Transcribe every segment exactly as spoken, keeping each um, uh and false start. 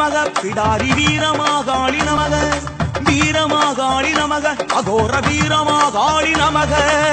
நமக பிடாரி வீரமாகாளி நமக வீரமாகாளி நமக அகோர வீரமாகாளி நமக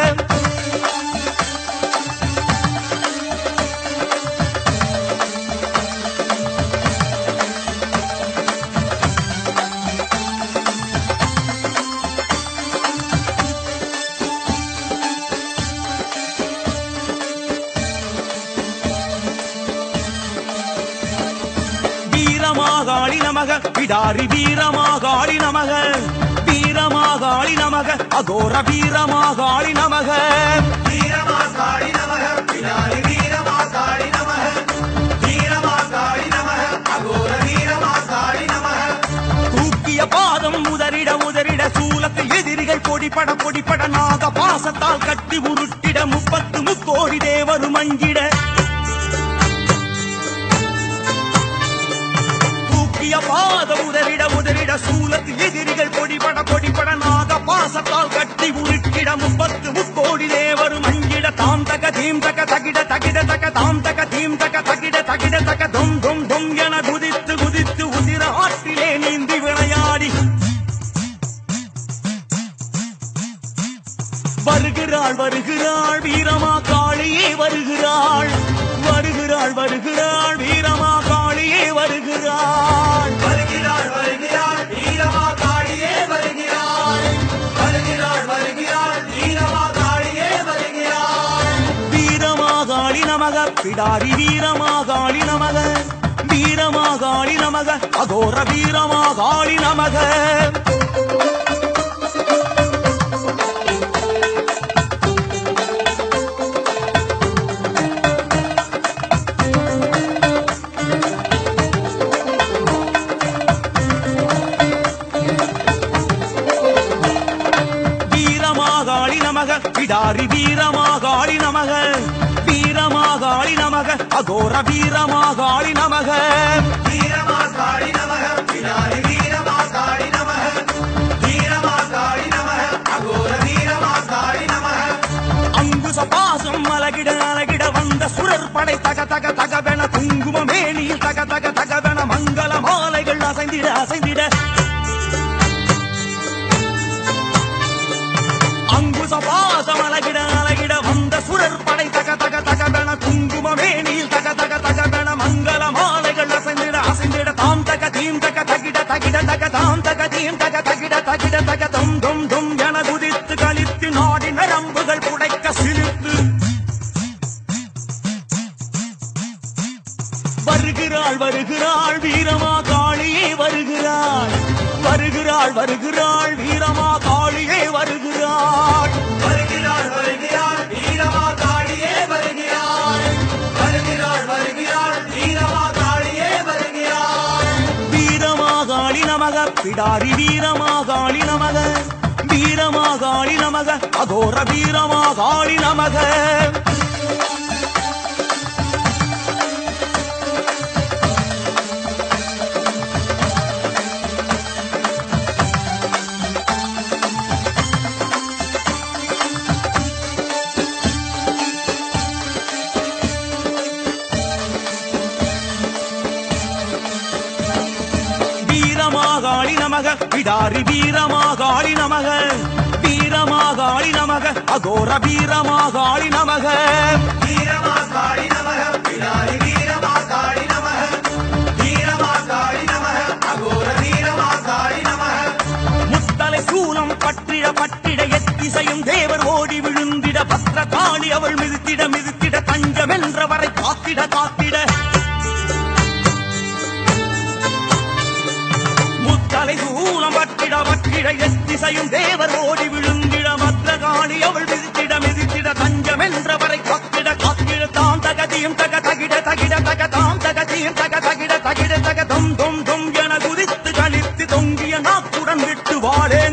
வீரமாகாளி நமக பிடாரி வீரமாகாளி நமக வீரமாகாளி நமக அகோர வீரமாகாளி நமக வீரமாகாளி நமக பிடாரி வீரமாகாளி நமக வீரமாகாளி நமக அகோர வீரமாகாளி நமக தூக்கிய பாதம் உதறிட உதறிட சூலத்தில் எதிரிகள் பொடிப்பட பொடிப்பட நாக பாசத்தால் கட்டி உருட்டிட முப்பத்து முக்கோடி தேவரும் அஞ்சிட பாத உதறிட உதறிட சூலத்தில் எதிரிகள் பொடிபட பொடிபட நாக பாசத்தால் கட்டி உருட்டிட முப்பத்து முக்கோடி தேவரும் அஞ்சிட தாம் தக தீம் தக தகிட தகிட தக தாம் தக தீம் தக தகிட தகிட தக தொம் தொம் தொம் என குதித்து குதித்து உதிர ஆற்றிலே நீந்தி விளையாடி வருகிறாள் வருகிறாள் வீரமா காளியே வருகிறாள் வருகிறாள் வருகிறாள் வீரமா காளியே வருகிறாள் வருகிறாள் வருகிறாள் வீரமா காளியே வருகிறாள் வருகிறாள் வருகிறாள் வீரமா காளியே வருகிறாள் வீரமாகாளி நமக பிடாரி வீரமாகாளி நமக வீரமாகாளி நமக அகோர வீரமாகாளி நமக பிடாரி வீரமாகாளி நமக வீரமாகாளி நமக அகோர வீரமாகாளி நமக வீரமாகாளி நமக பிடாரி வீரமாகாளி நமக வீரமாகாளி நமக அகோர வீரமாகாளி நமக அங்குச பாசம் அலகிட அலகிட வந்த சுரர் படை தக தக தகவென குங்கும மேனியில் தக தக தகவென மங்கள மாலைகள் அசைந்திட அசைந்திட அங்குச பாசம் அலகிட அலகிட வந்த சுரர் படை தக தக தகவென குங்கும மேனியில் தக தக தகவென மங்கள மாலைகள் அசைந்திட அசைந்திட தாம் தக தீம் தக தகிட தகிட தக தாம் தக தீம் தக தகிட தகிட தக தொம் தொம் தொம் என குதித்து கழித்து நாடி நரம்புகள் புடைக்க சிலிர்த்து வருகிறாள் வருகிறாள் வீரமா காளியே வருகிறாள் வருகிறாள் வருகிறாள் வீரமா காளியே வருகிறாள் வருகிறாள் வருகிறாள் வீரமா காளியே வருகிறாள் வருகிறாள் வருகிறாள் வீரமா காளியே வருகிறாள் வீரமாகாளி நமக பிடாரி வீரமாகாளி நமக வீரமாகாளி நமக அகோர வீரமாகாளி நமக வீரமாகாளி நமக பிடாரி வீரமாகாளி நமக வீரமாகாளி நமக அகோர வீரமாகாளி நமக வீரமாகாளி நமக பிடாரி வீரமாகாளி நமக வீரமாகாளி நமக அகோர வீரமாகாளி நமக முத்தலை சூலம் பற்றிட பற்றிட எத்திசையும் தேவர் ஓடி விழுந்திட பத்திர காளி அவள் மிதித்திட மிதித்திட தஞ்சம் என்றவரை காத்திட காத்திட முத்தலை சூலம் பற்றிட பற்றிட எத்திசையும் தேவர் ஓடி விழுந்திட பத்திர காளி அவள் மிதித்திட மிதித்திட தஞ்சம் என்றவரை காத்திட காத்திட தாம் தகதியும் தக தகிட தகிட தக தாம் தகதியும் தக தகிட தகிட தக தொம் தொம் தொம் என குதித்து கழித்து தொங்கிய நாக்குடன் விட்டு வாழே